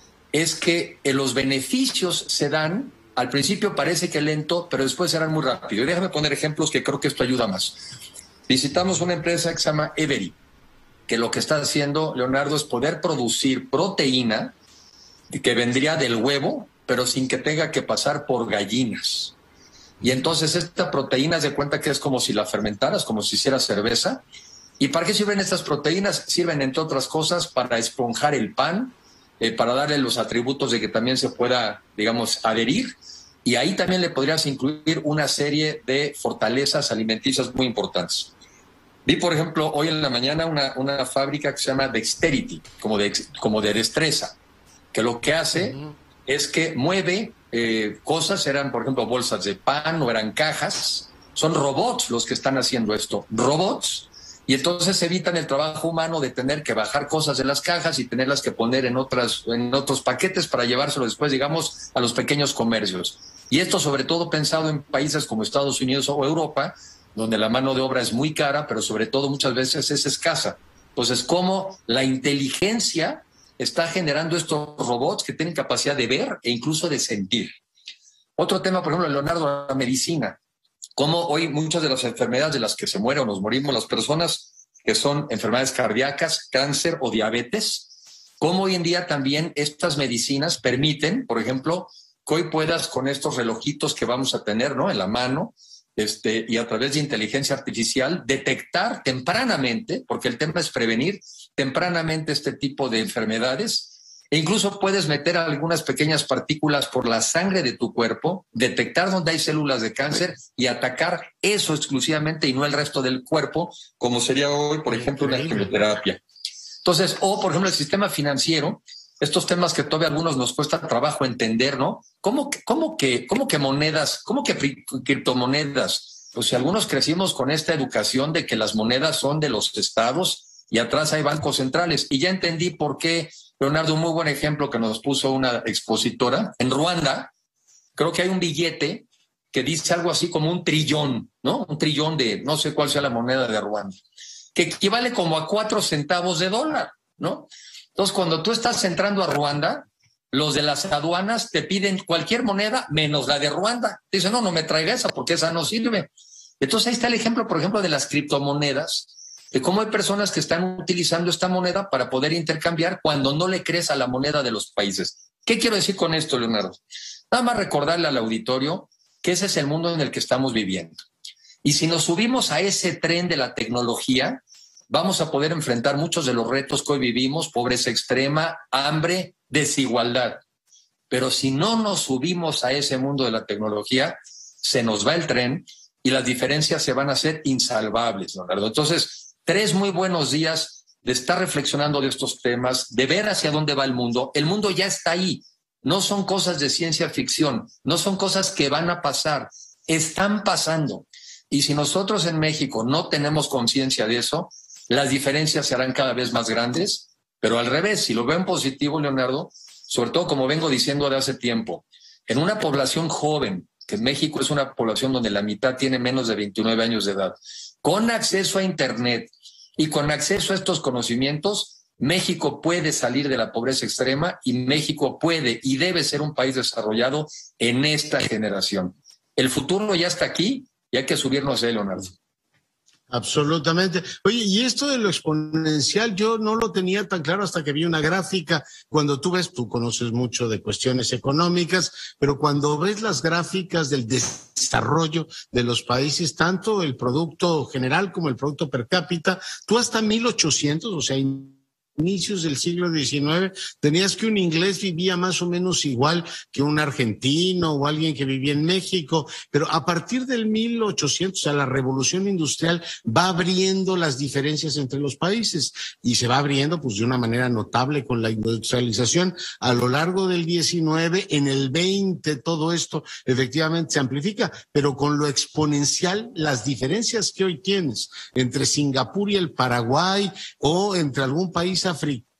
es que eh, los beneficios se dan, al principio parece que lento, pero después serán muy rápido. Y déjame poner ejemplos que creo que esto ayuda más. Visitamos una empresa que se llama Every, que lo que está haciendo, Leonardo, es poder producir proteína que vendría del huevo, pero sin que tenga que pasar por gallinas. Y entonces esta proteína, se cuenta que es como si la fermentaras, como si hicieras cerveza. ¿Y para qué sirven estas proteínas? Sirven, entre otras cosas, para esponjar el pan, eh, para darle los atributos de que también se pueda, digamos, adherir. Y ahí también le podrías incluir una serie de fortalezas alimenticias muy importantes. Vi, por ejemplo, hoy en la mañana una, una fábrica que se llama Dexterity, como de, como de destreza, que lo que hace uh-huh. es que mueve eh, cosas, eran, por ejemplo, bolsas de pan o eran cajas. Son robots los que están haciendo esto, robots. Y entonces evitan el trabajo humano de tener que bajar cosas de las cajas y tenerlas que poner en, otras, en otros paquetes para llevárselo después, digamos, a los pequeños comercios. Y esto sobre todo pensado en países como Estados Unidos o Europa, donde la mano de obra es muy cara, pero sobre todo muchas veces es escasa. Entonces, cómo la inteligencia está generando estos robots que tienen capacidad de ver e incluso de sentir. Otro tema, por ejemplo, Leonardo, la medicina. Cómo hoy muchas de las enfermedades de las que se mueren o nos morimos las personas, que son enfermedades cardíacas, cáncer o diabetes, cómo hoy en día también estas medicinas permiten, por ejemplo, que hoy puedas con estos relojitos que vamos a tener, ¿no?, en la mano, este, y a través de inteligencia artificial, detectar tempranamente, porque el tema es prevenir tempranamente este tipo de enfermedades. E incluso puedes meter algunas pequeñas partículas por la sangre de tu cuerpo, detectar dónde hay células de cáncer y atacar eso exclusivamente y no el resto del cuerpo, como sería hoy, por ejemplo, una quimioterapia. Entonces, o por ejemplo, el sistema financiero, estos temas que todavía a algunos nos cuesta trabajo entender, ¿no? ¿Cómo que, cómo que, cómo que monedas, cómo que criptomonedas? Pues si algunos crecimos con esta educación de que las monedas son de los estados y atrás hay bancos centrales. Y ya entendí por qué, Leonardo, un muy buen ejemplo que nos puso una expositora. En Ruanda, creo que hay un billete que dice algo así como un trillón, ¿no? Un trillón de, no sé cuál sea la moneda de Ruanda, que equivale como a cuatro centavos de dólar, ¿no? Entonces, cuando tú estás entrando a Ruanda, los de las aduanas te piden cualquier moneda menos la de Ruanda. Te dicen, no, no me traiga esa porque esa no sirve. Entonces, ahí está el ejemplo, por ejemplo, de las criptomonedas, de cómo hay personas que están utilizando esta moneda para poder intercambiar cuando no le crees a la moneda de los países. ¿Qué quiero decir con esto, Leonardo? Nada más recordarle al auditorio que ese es el mundo en el que estamos viviendo. Y si nos subimos a ese tren de la tecnología, vamos a poder enfrentar muchos de los retos que hoy vivimos: pobreza extrema, hambre, desigualdad. Pero si no nos subimos a ese mundo de la tecnología, se nos va el tren y las diferencias se van a hacer insalvables, Leonardo. Entonces, tres muy buenos días de estar reflexionando de estos temas, de ver hacia dónde va el mundo. El mundo ya está ahí. No son cosas de ciencia ficción, no son cosas que van a pasar, están pasando. Y si nosotros en México no tenemos conciencia de eso, las diferencias serán cada vez más grandes, pero al revés, si lo veo en positivo, Leonardo, sobre todo como vengo diciendo de hace tiempo, en una población joven, que México es una población donde la mitad tiene menos de veintinueve años de edad, con acceso a Internet y con acceso a estos conocimientos, México puede salir de la pobreza extrema y México puede y debe ser un país desarrollado en esta generación. El futuro ya está aquí y hay que subirnos a él, Leonardo. Absolutamente. Oye, y esto de lo exponencial yo no lo tenía tan claro hasta que vi una gráfica. Cuando tú ves, tú conoces mucho de cuestiones económicas, pero cuando ves las gráficas del desarrollo de los países, tanto el producto general como el producto per cápita, tú hasta mil ochocientos, o sea, inicios del siglo diecinueve, tenías que un inglés vivía más o menos igual que un argentino o alguien que vivía en México, pero a partir del mil ochocientos, o sea, la revolución industrial va abriendo las diferencias entre los países y se va abriendo pues de una manera notable con la industrialización a lo largo del diecinueve. En el veinte todo esto efectivamente se amplifica, pero con lo exponencial, las diferencias que hoy tienes entre Singapur y el Paraguay o entre algún país africano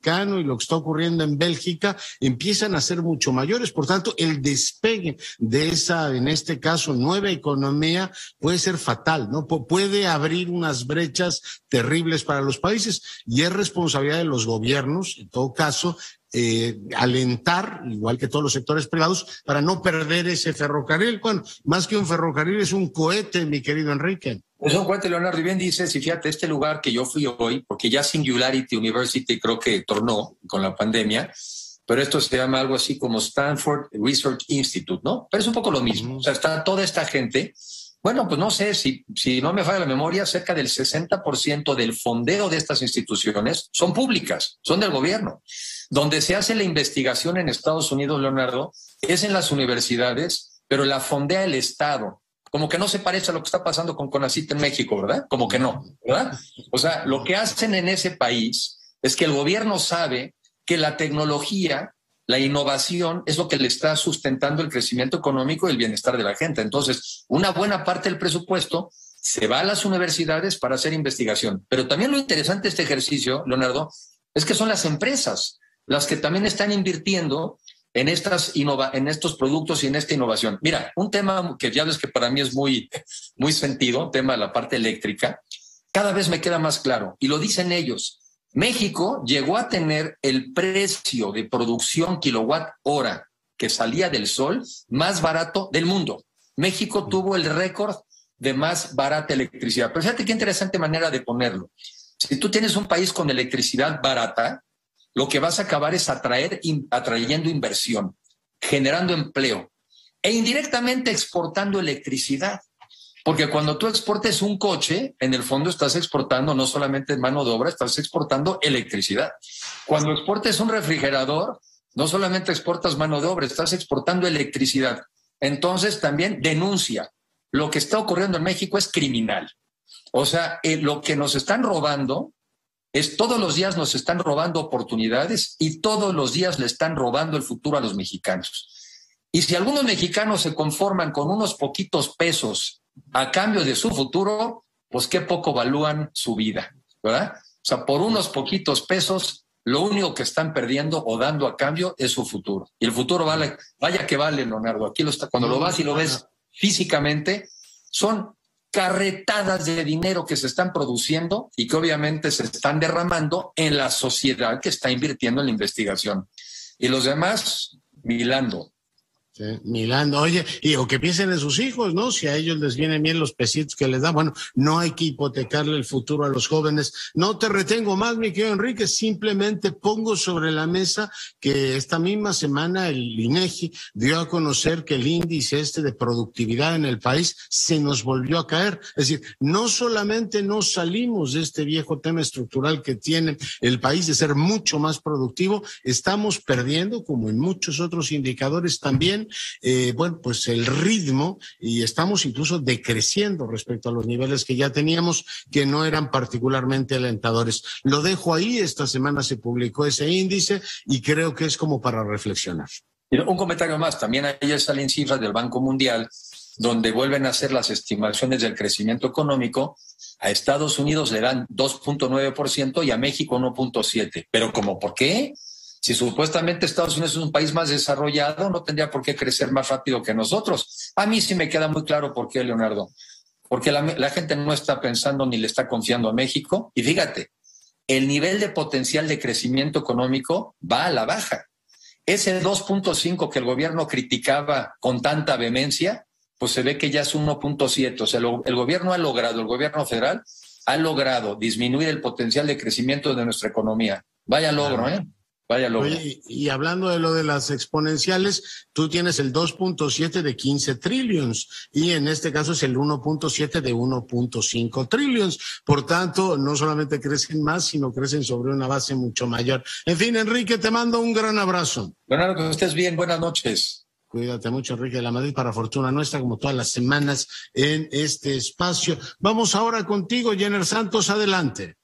mexicano y lo que está ocurriendo en Bélgica empiezan a ser mucho mayores. Por tanto, el despegue de esa, en este caso, nueva economía puede ser fatal, ¿no? Pu- puede abrir unas brechas terribles para los países y es responsabilidad de los gobiernos, en todo caso, Eh, alentar, igual que todos los sectores privados, para no perder ese ferrocarril. Bueno, más que un ferrocarril es un cohete, mi querido Enrique. Es un cohete, Leonardo, y bien dices, y fíjate, este lugar que yo fui hoy, porque ya Singularity University creo que tornó con la pandemia, pero esto se llama algo así como Stanford Research Institute, ¿no? Pero es un poco lo mismo, o sea, está toda esta gente. Bueno, pues no sé, si, si no me falla la memoria, cerca del sesenta por ciento del fondeo de estas instituciones son públicas, son del gobierno. Donde se hace la investigación en Estados Unidos, Leonardo, es en las universidades, pero la fondea el Estado. Como que no se parece a lo que está pasando con CONACYT en México, ¿verdad? Como que no, ¿verdad? O sea, lo que hacen en ese país es que el gobierno sabe que la tecnología, la innovación es lo que le está sustentando el crecimiento económico y el bienestar de la gente. Entonces, una buena parte del presupuesto se va a las universidades para hacer investigación. Pero también lo interesante de este ejercicio, Leonardo, es que son las empresas las que también están invirtiendo en, estas innova- en estos productos y en esta innovación. Mira, un tema que ya ves que para mí es muy, muy sentido, tema de la parte eléctrica, cada vez me queda más claro, y lo dicen ellos. México llegó a tener el precio de producción kilowatt hora que salía del sol más barato del mundo. México tuvo el récord de más barata electricidad. Pero fíjate qué interesante manera de ponerlo. Si tú tienes un país con electricidad barata, lo que vas a acabar es atraer, in, atrayendo inversión, generando empleo e indirectamente exportando electricidad. Porque cuando tú exportes un coche, en el fondo estás exportando no solamente mano de obra, estás exportando electricidad. Cuando exportes un refrigerador, no solamente exportas mano de obra, estás exportando electricidad. Entonces también denuncia. Lo que está ocurriendo en México es criminal. O sea, eh, lo que nos están robando es todos los días nos están robando oportunidades y todos los días le están robando el futuro a los mexicanos. Y si algunos mexicanos se conforman con unos poquitos pesos a cambio de su futuro, pues qué poco valúan su vida, ¿verdad? O sea, por unos poquitos pesos, lo único que están perdiendo o dando a cambio es su futuro. Y el futuro vale, vaya que vale, Leonardo. Aquí lo está, cuando lo vas y lo ves físicamente, son carretadas de dinero que se están produciendo y que obviamente se están derramando en la sociedad que está invirtiendo en la investigación. Y los demás, milando. Sí, mirando, oye, y o que piensen en sus hijos, ¿no? Si a ellos les vienen bien los pesitos que les dan, bueno, no hay que hipotecarle el futuro a los jóvenes. No te retengo más, mi querido Enrique, simplemente pongo sobre la mesa que esta misma semana el INEGI dio a conocer que el índice este de productividad en el país se nos volvió a caer. Es decir, no solamente no salimos de este viejo tema estructural que tiene el país de ser mucho más productivo, estamos perdiendo, como en muchos otros indicadores también, Eh, bueno, pues el ritmo, y estamos incluso decreciendo respecto a los niveles que ya teníamos, que no eran particularmente alentadores. Lo dejo ahí, esta semana se publicó ese índice y creo que es como para reflexionar. Un comentario más, también ahí salen cifras del Banco Mundial, donde vuelven a hacer las estimaciones del crecimiento económico. A Estados Unidos le dan dos punto nueve por ciento y a México uno punto siete por ciento. Pero ¿cómo? ¿Por qué? Si supuestamente Estados Unidos es un país más desarrollado, no tendría por qué crecer más rápido que nosotros. A mí sí me queda muy claro por qué, Leonardo. Porque la, la gente no está pensando ni le está confiando a México. Y fíjate, el nivel de potencial de crecimiento económico va a la baja. Ese dos punto cinco que el gobierno criticaba con tanta vehemencia, pues se ve que ya es uno punto siete. O sea, lo, el gobierno ha logrado, el gobierno federal ha logrado disminuir el potencial de crecimiento de nuestra economía. Vaya logro, ¿eh? Vaya logro. Oye, y hablando de lo de las exponenciales, tú tienes el dos punto siete de quince trillions y en este caso es el uno punto siete de uno punto cinco trillions. Por tanto, no solamente crecen más, sino crecen sobre una base mucho mayor. En fin, Enrique, te mando un gran abrazo. Leonardo, que estés bien. Buenas noches. Cuídate mucho, Enrique de la Madrid, para fortuna nuestra, como todas las semanas en este espacio. Vamos ahora contigo, Jenner Santos, adelante.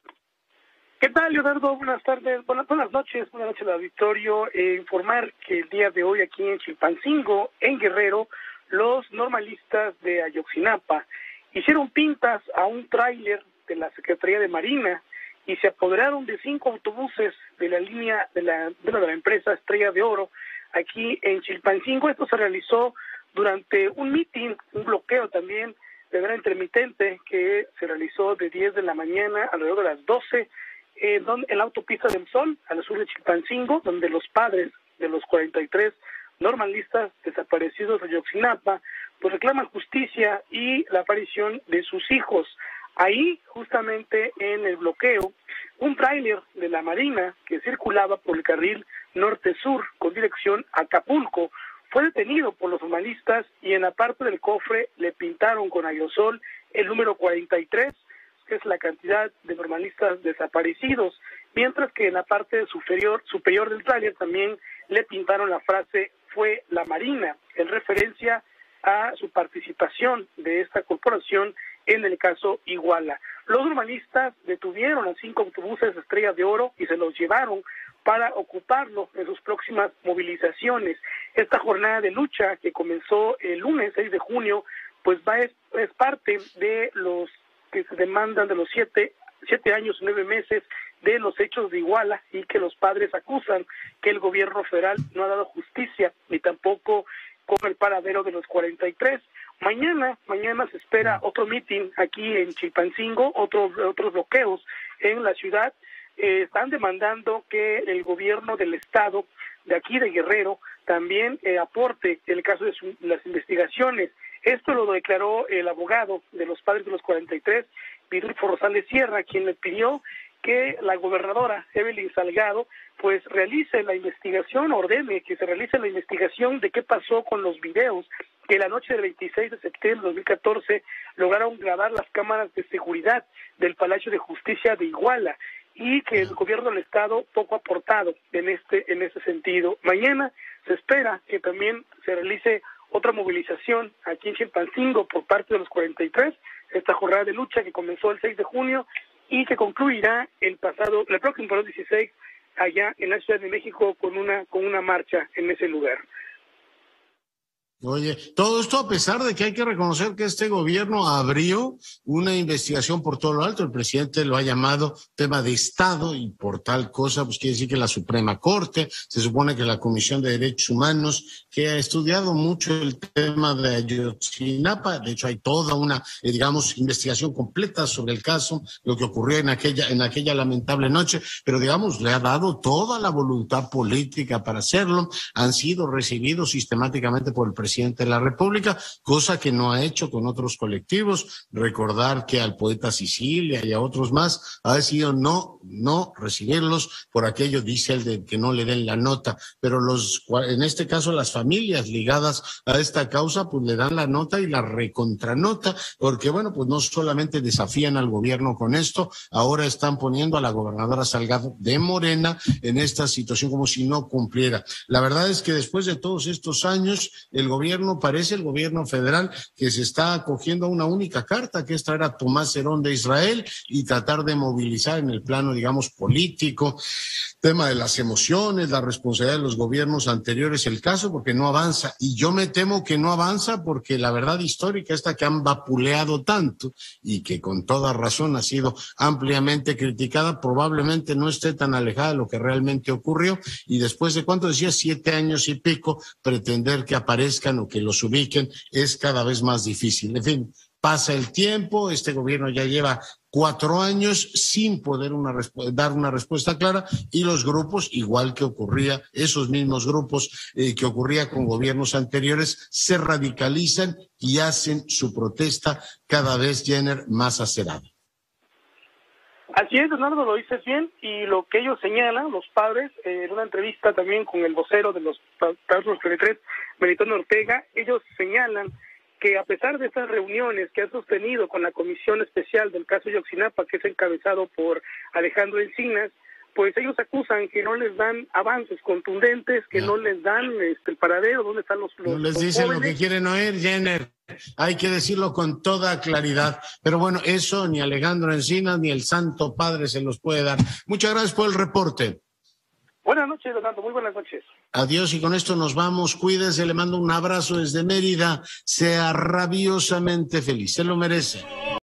¿Qué tal, Leonardo? Buenas tardes, buenas, buenas noches, buenas noches al auditorio. Eh, informar que el día de hoy aquí en Chilpancingo, en Guerrero, los normalistas de Ayotzinapa hicieron pintas a un tráiler de la Secretaría de Marina y se apoderaron de cinco autobuses de la línea de la, de la, de la empresa Estrella de Oro aquí en Chilpancingo. Esto se realizó durante un meeting, un bloqueo también de manera intermitente que se realizó de diez de la mañana alrededor de las doce eh, donde, en la autopista del Sol, al sur de Chilpancingo, donde los padres de los cuarenta y tres normalistas desaparecidos de Ayotzinapa pues reclaman justicia y la aparición de sus hijos. Ahí, justamente en el bloqueo, un tráiler de la Marina que circulaba por el carril norte-sur con dirección a Acapulco fue detenido por los normalistas y en la parte del cofre le pintaron con aerosol el número cuarenta y tres, que es la cantidad de normalistas desaparecidos, mientras que en la parte superior, superior del tráiler también le pintaron la frase "fue la Marina", en referencia a su participación de esta corporación en el caso Iguala. Los normalistas detuvieron a cinco autobuses Estrella de Oro y se los llevaron para ocuparlo en sus próximas movilizaciones. Esta jornada de lucha que comenzó el lunes seis de junio, pues va es, es parte de los que se demandan de los siete, siete años y nueve meses de los hechos de Iguala y que los padres acusan que el gobierno federal no ha dado justicia ni tampoco con el paradero de los cuarenta y tres. Mañana, mañana se espera otro mitin aquí en Chilpancingo, otros otros bloqueos en la ciudad. Eh, están demandando que el gobierno del estado de aquí de Guerrero también eh, aporte el caso de su, las investigaciones. Esto lo declaró el abogado de los padres de los cuarenta y tres, Vidulfo Rosales Sierra, quien le pidió que la gobernadora Evelyn Salgado pues realice la investigación, ordene que se realice la investigación de qué pasó con los videos que la noche del veintiséis de septiembre de dos mil catorce lograron grabar las cámaras de seguridad del Palacio de Justicia de Iguala y que el gobierno del estado poco ha aportado en este en ese sentido. Mañana se espera que también se realice otra movilización aquí en Chilpancingo por parte de los cuarenta y tres, esta jornada de lucha que comenzó el seis de junio y que concluirá el pasado, el próximo dieciséis allá en la Ciudad de México con una con una marcha en ese lugar. Oye, todo esto a pesar de que hay que reconocer que este gobierno abrió una investigación por todo lo alto. El presidente lo ha llamado tema de Estado y por tal cosa, pues quiere decir que la Suprema Corte, se supone que la Comisión de Derechos Humanos, que ha estudiado mucho el tema de Ayotzinapa, de hecho hay toda una, eh, digamos, investigación completa sobre el caso, lo que ocurrió en aquella, en aquella lamentable noche, pero digamos, le ha dado toda la voluntad política para hacerlo. Han sido recibidos sistemáticamente por el presidente presidente de la República, cosa que no ha hecho con otros colectivos. Recordar que al poeta Sicilia y a otros más ha decidido no, no recibirlos por aquello, dice él, de que no le den la nota, pero los, en este caso las familias ligadas a esta causa pues le dan la nota y la recontranota, porque bueno, pues no solamente desafían al gobierno con esto, ahora están poniendo a la gobernadora Salgado de Morena en esta situación como si no cumpliera. La verdad es que después de todos estos años, el gobierno parece el gobierno federal que se está acogiendo a una única carta, que es traer a Tomás Herón de Israel y tratar de movilizar en el plano, digamos, político, tema de las emociones, la responsabilidad de los gobiernos anteriores, el caso, porque no avanza. Y yo me temo que no avanza porque la verdad histórica, esta que han vapuleado tanto y que con toda razón ha sido ampliamente criticada, probablemente no esté tan alejada de lo que realmente ocurrió. Y después de, ¿cuánto decía? Siete años y pico, pretender que aparezcan o que los ubiquen es cada vez más difícil. En fin, pasa el tiempo, este gobierno ya lleva cuatro años sin poder una dar una respuesta clara y los grupos, igual que ocurría, esos mismos grupos eh, que ocurría con gobiernos anteriores, se radicalizan y hacen su protesta cada vez, Jenner, más acerada. Así es, Leonardo, lo dices bien, y lo que ellos señalan, los padres, eh, en una entrevista también con el vocero de los padres cuarenta y tres, Melitón Ortega, ellos señalan que a pesar de estas reuniones que han sostenido con la Comisión Especial del caso Ayotzinapa, que es encabezado por Alejandro Encinas, pues ellos acusan que no les dan avances contundentes, que no, no les dan este, el paradero, dónde están los, los No les los dicen jóvenes. Lo que quieren oír, Jenner. Hay que decirlo con toda claridad. Pero bueno, eso ni Alejandro Encinas ni el Santo Padre se los puede dar. Muchas gracias por el reporte. Buenas noches, Leonardo. Muy buenas noches. Adiós, y con esto nos vamos. Cuídese, le mando un abrazo desde Mérida. Sea rabiosamente feliz. Se lo merece.